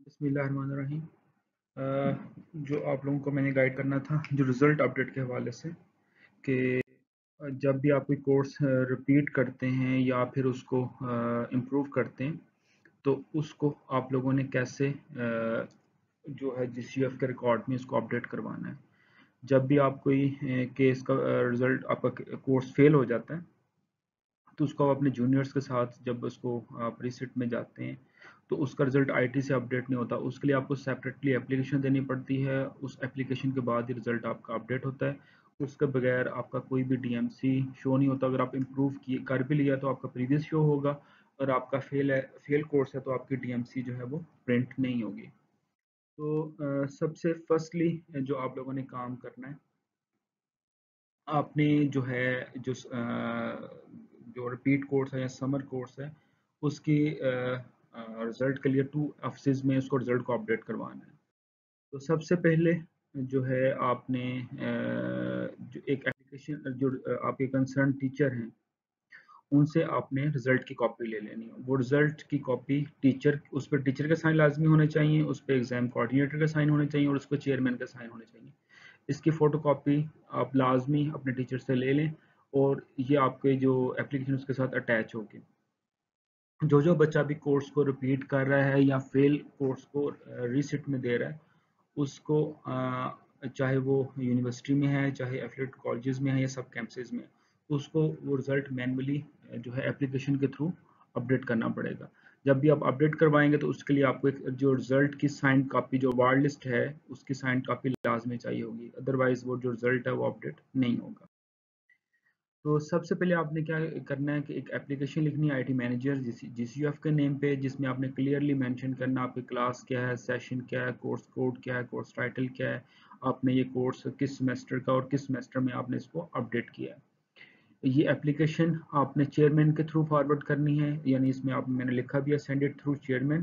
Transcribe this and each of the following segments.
बिस्मिल्लाहिर्रहमानिर्रहीम। जो आप लोगों को मैंने गाइड करना था जो रिज़ल्ट अपडेट के हवाले से कि जब भी आप कोई कोर्स रिपीट करते हैं या फिर उसको इम्प्रूव करते हैं तो उसको आप लोगों ने कैसे जो है जीसीएफ के रिकॉर्ड में इसको अपडेट करवाना है। जब भी आप कोई केस का रिज़ल्ट आपका कोर्स फेल हो जाता है तो उसको आप अपने जूनियर्स के साथ जब उसको आप रीसिट में जाते हैं तो उसका रिजल्ट आईटी से अपडेट नहीं होता, उसके लिए आपको सेपरेटली एप्लीकेशन देनी पड़ती है। उस एप्लीकेशन के बाद ही रिजल्ट आपका अपडेट होता है। उसके बगैर आपका कोई भी डीएमसी शो नहीं होता। अगर आप इम्प्रूव किए कर भी लिया तो आपका प्रीवियस शो होगा, और आपका फेल कोर्स है तो आपकी डीएमसी जो है वो प्रिंट नहीं होगी। तो सबसे फर्स्टली जो आप लोगों ने काम करना है, आपने जो है जो रिपीट कोर्स है या समर कोर्स है उसकी रिजल्ट के लिए 2 ऑफिस में उसको रिजल्ट को अपडेट करवाना है। तो सबसे पहले जो है आपने जो एक एप्लीकेशन जो आपके कंसर्न टीचर हैं उनसे आपने रिजल्ट की कॉपी ले लेनी है। वो रिजल्ट की कॉपी टीचर, उस पर टीचर का साइन लाजमी होने चाहिए, उस पर एग्जाम कोऑर्डिनेटर का साइन होने चाहिए और उस पर चेयरमैन का साइन होने चाहिए। इसकी फ़ोटोकॉपी आप लाजमी अपने टीचर से ले लें और ये आपके जो एप्लीकेशन उसके साथ अटैच होगी। जो बच्चा भी कोर्स को रिपीट कर रहा है या फेल कोर्स को रीसिट में दे रहा है उसको चाहे वो यूनिवर्सिटी में है चाहे एफिलिएट कॉलेजेस में है या सब कैंपसेस में, उसको वो रिज़ल्ट मैनुअली जो है एप्लीकेशन के थ्रू अपडेट करना पड़ेगा। जब भी आप अपडेट करवाएंगे तो उसके लिए आपको एक जो रिज़ल्ट की साइंड कॉपी जो वार्ड लिस्ट है उसकी साइंड कॉपी लाजमी चाहिए होगी, अदरवाइज वो जो रिज़ल्ट है वो अपडेट नहीं होगा। तो सबसे पहले आपने क्या करना है कि एक एप्लीकेशन लिखनी है आईटी मैनेजर जीसीएफ के नेम पे, जिसमें आपने क्लियरली मेंशन करना आपकी क्लास क्या है, सेशन क्या है, कोर्स कोड क्या है, कोर्स टाइटल क्या है, आपने ये कोर्स किस सेमेस्टर का और किस सेमेस्टर में आपने इसको अपडेट किया है। ये एप्लीकेशन आपने चेयरमैन के थ्रू फॉरवर्ड करनी है, यानी इसमें आप मैंने लिखा भी है सेंड इट थ्रू चेयरमैन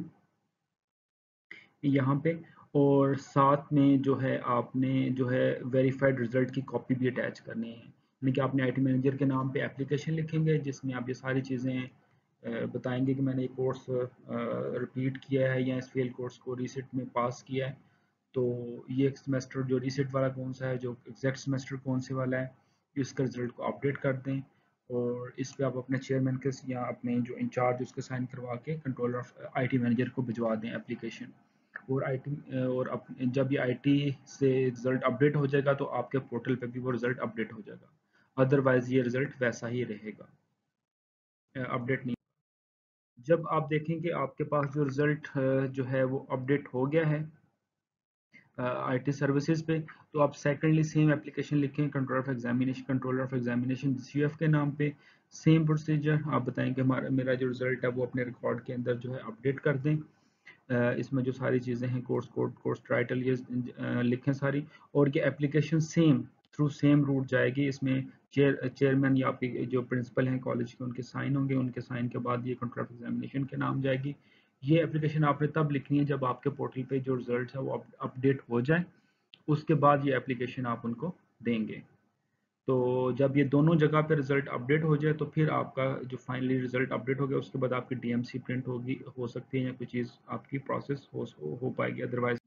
यहाँ पे। और साथ में जो है आपने जो है वेरीफाइड रिजल्ट की कॉपी भी अटैच करनी है, यानी कि आपने आईटी मैनेजर के नाम पे एप्लीकेशन लिखेंगे जिसमें आप ये सारी चीज़ें बताएंगे कि मैंने ये कोर्स रिपीट किया है या इस फेल कोर्स को रीसेट में पास किया है। तो ये एक सेमेस्टर जो रीसेट वाला कौन सा है, जो एग्जैक्ट सेमेस्टर कौन से वाला है, इसका रिजल्ट को अपडेट कर दें। और इस पे आप अपने चेयरमैन के या अपने जो इंचार्ज उसके साइन करवा के कंट्रोलर ऑफ आईटी मैनेजर को भिजवा दें एप्लीकेशन। और जब ये आईटी से रिजल्ट अपडेट हो जाएगा तो आपके पोर्टल पे भी वो रिजल्ट अपडेट हो जाएगा, अदरवाइज ये रिजल्ट वैसा ही रहेगा, अपडेट नहीं। जब आप देखें कि आपके पास जो रिजल्ट जो है वो अपडेट हो गया है आईटी सर्विसेज पे, तो आप सेकेंडली सेम एप्लीकेशन लिखें कंट्रोलर ऑफ एग्जामिनेशन जीसीएफ के नाम पे। सेम प्रोसीजर आप बताएं कि हमारा मेरा जो रिजल्ट है वो अपने रिकॉर्ड के अंदर जो है अपडेट कर दें। इसमें जो सारी चीज़ें हैं कोर्स कोड कोर्स टाइटल ये लिखें सारी, और ये application same through same route जाएगी। इसमें चेयरमैन या आपके जो प्रिंसिपल हैं कॉलेज के उनके साइन होंगे, उनके साइन के बाद ये कंट्रोल ऑफ एग्जामिनेशन के नाम जाएगी। ये एप्लीकेशन आपने तब लिखनी है जब आपके पोर्टल पे जो रिजल्ट है वो अपडेट हो जाए, उसके बाद ये एप्लीकेशन आप उनको देंगे। तो जब ये दोनों जगह पे रिजल्ट अपडेट हो जाए तो फिर आपका जो फाइनली रिजल्ट अपडेट हो गया उसके बाद आपकी डीएमसी प्रिंट होगी, हो सकती है, या कोई चीज़ आपकी प्रोसेस हो पाएगी, अदरवाइज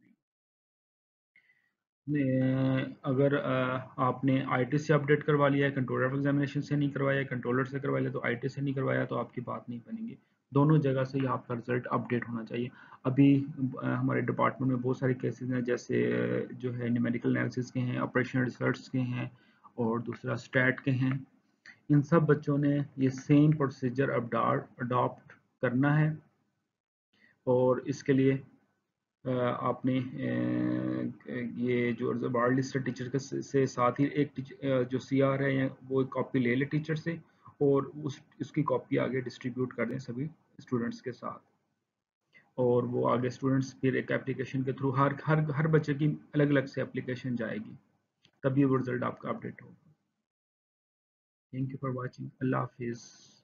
अगर आपने आईटी से अपडेट करवा लिया है, कंट्रोलर ऑफ एग्जामिनेशन से नहीं करवाया, कंट्रोलर से करवा लिया तो आईटी से नहीं करवाया, तो आपकी बात नहीं बनेगी। दोनों जगह से ही आपका रिजल्ट अपडेट होना चाहिए। अभी हमारे डिपार्टमेंट में बहुत सारे केसेस हैं, जैसे जो है न्यूमेरिकल एनालिसिस के हैं, ऑपरेशनल रिसर्च के हैं और दूसरा स्टैट के हैं। इन सब बच्चों ने ये सेम प्रोसीजर अडॉप्ट करना है, और इसके लिए आपने ये जो वार्ड लिस्ट टीचर के से साथ ही एक जो सीआर है वो एक कॉपी ले ले टीचर से, और उसकी कॉपी आगे डिस्ट्रीब्यूट कर दें सभी स्टूडेंट्स के साथ। और वो आगे स्टूडेंट्स फिर एक एप्लीकेशन के थ्रू हर हर हर बच्चे की अलग अलग से एप्लीकेशन जाएगी, तभी वो रिजल्ट आपका अपडेट होगा। Thank you for watching. अल्लाह हाफिज़।